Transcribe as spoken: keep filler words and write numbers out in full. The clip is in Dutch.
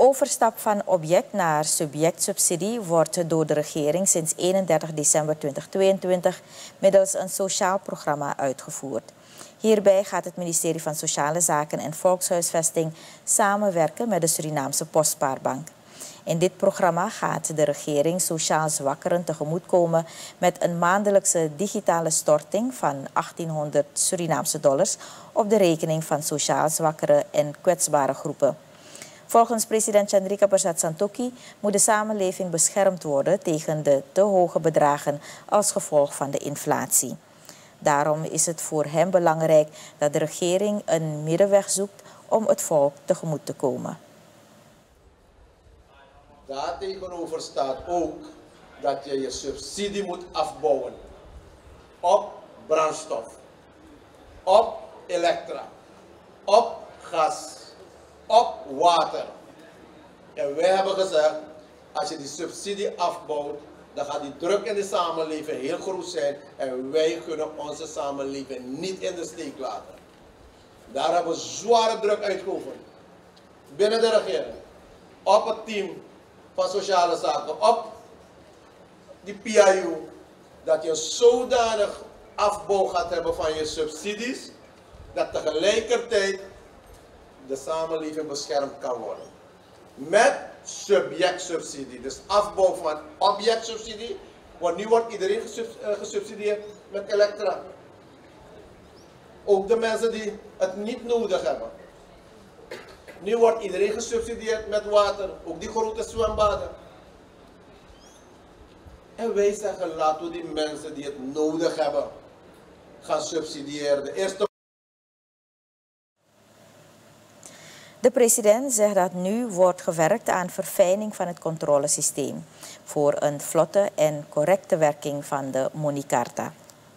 overstap van object naar subjectsubsidie wordt door de regering sinds eenendertig december tweeduizend tweeëntwintig middels een sociaal programma uitgevoerd. Hierbij gaat het ministerie van Sociale Zaken en Volkshuisvesting samenwerken met de Surinaamse Postspaarbank. In dit programma gaat de regering sociaal zwakkeren tegemoetkomen met een maandelijkse digitale storting van achttienhonderd Surinaamse dollars op de rekening van sociaal zwakkere en kwetsbare groepen. Volgens president Chandrika Persat Santokhi moet de samenleving beschermd worden tegen de te hoge bedragen als gevolg van de inflatie. Daarom is het voor hem belangrijk dat de regering een middenweg zoekt om het volk tegemoet te komen. Daartegenover staat ook dat je je subsidie moet afbouwen op brandstof, op elektra, op gas, op water. En wij hebben gezegd, als je die subsidie afbouwt, dan gaat die druk in de samenleving heel groot zijn en wij kunnen onze samenleving niet in de steek laten. Daar hebben we zware druk uitgeoefend binnen de regering, op het team van Sociale Zaken, op die P I U, dat je zodanig afbouw gaat hebben van je subsidies, dat tegelijkertijd de samenleving beschermd kan worden. Met subjectsubsidie, dus afbouw van objectsubsidie, want nu wordt iedereen gesubsidieerd met elektra. Ook de mensen die het niet nodig hebben. Nu wordt iedereen gesubsidieerd met water, ook die grote zwembaden. En wij zeggen, laten we die mensen die het nodig hebben gaan subsidiëren. De eerste De president zegt dat nu wordt gewerkt aan verfijning van het controlesysteem voor een vlotte en correcte werking van de Monicarta.